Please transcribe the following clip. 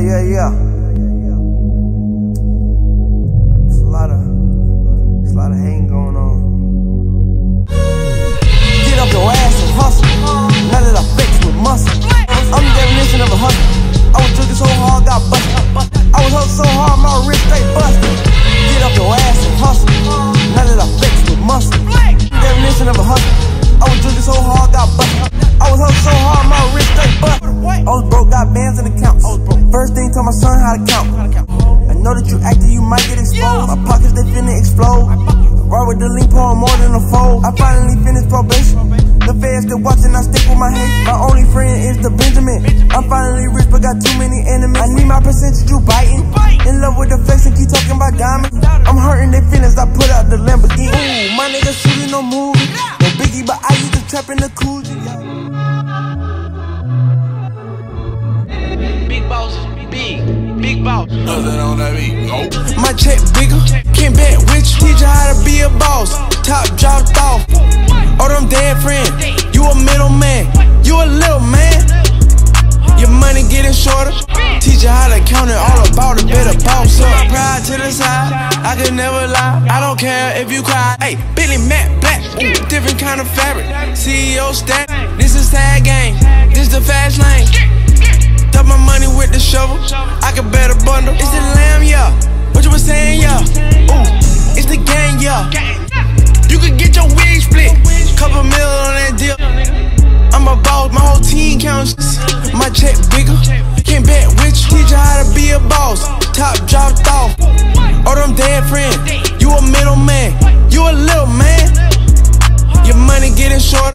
Yeah. It's a lot of hating going on. Get up your ass and hustle. Now that I flex with muscle. I'm the definition of a hustle. I was drinking so hard, got busted. I was hustling so hard, my wrist straight busted. Get up your ass and hustle. Now that I flex with muscle. Definition of a hustle. I was drinking so hard, got busted. I was hustling so hard, my wrist straight busted. I was broke, got bands in the accounts. First thing, told my son how to count. I know that you acting, you might get exposed. My pockets, they finna explode. Right with the lean, pouring more than a fold. I finally finished probation. The feds still watching, I stick with my hate. My only friend is the Benjamin. I'm finally rich, but got too many enemies. I need my percentage, you biting. In love with the flex and keep talking about diamonds. I'm hurting their feelings, I put out the Lamborghini. Ooh, my nigga shooting no movie. No Biggie, but I used to trap in the Coogee. Big boss, big boss. Nothing on that beat. Oh. My check bigger, can't bet with you. Teach you how to be a boss. Top dropped off. Oh, them dead friend. You a middleman. You a little man. Your money getting shorter. Teach you how to count it all about a bit of boss up. Pride to the side. I could never lie. I don't care if you cry. Hey, Billy Matt Black. Ooh, different kind of fabric. CEO stack. This is tag game. This the fast lane. Dump my money with the shovel. I could bet a bundle. It's the lamb, yeah. What you was saying, yeah. Ooh, it's the gang, yeah. You could get your wig split. Couple mil on that deal. I'm a boss, my whole team counts. My check bigger. Can't bet with you. Teach you how to be a boss. Top dropped off. Oh, them dead friend. You a middleman. You a little man. Your money getting short.